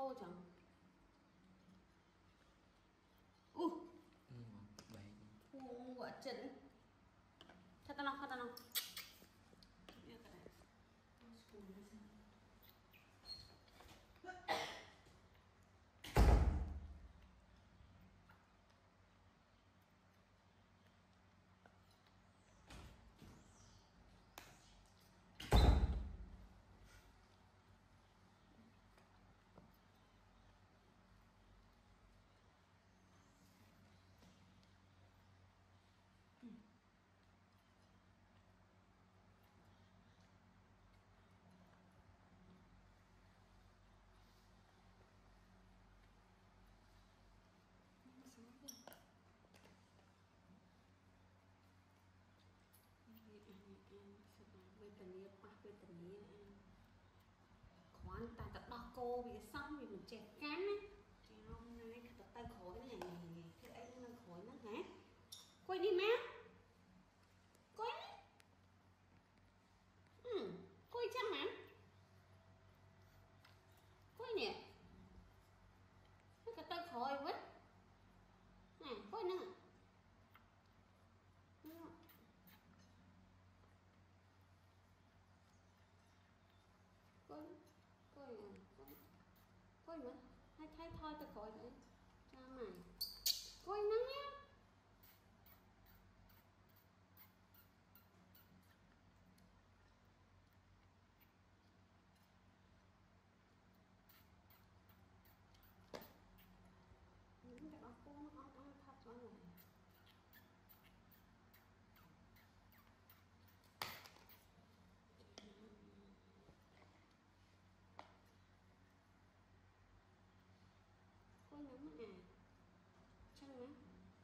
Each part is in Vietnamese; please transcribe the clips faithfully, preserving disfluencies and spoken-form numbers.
tô chẳng u u quả chỉnh thật tao thật tao khoan ta tập đo cô vì xong vì mình chè cán á không này tập tay khối này cái ấy nó khối nó hả quay đi má quay ừ quay chắc mà quay nè cái tay khối quá nè quay nữa coi coi coi coi mà hay thay thôi ta coi đấy cha mày coi nắng nhá những cái đó cô nó ăn ăn thật đó này coi nắng à chân á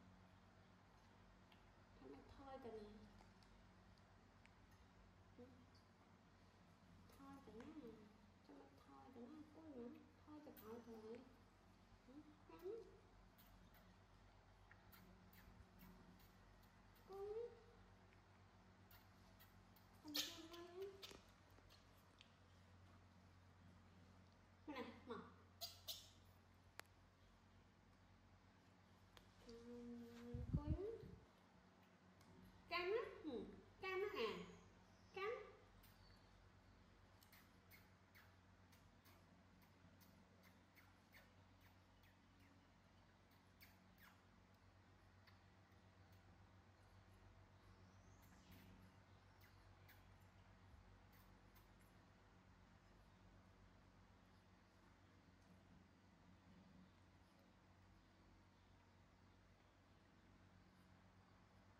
thôi mày thôi tao nè thôi tao nhá cho mày thôi tao nó coi nắng thôi tao thôi thôi nắng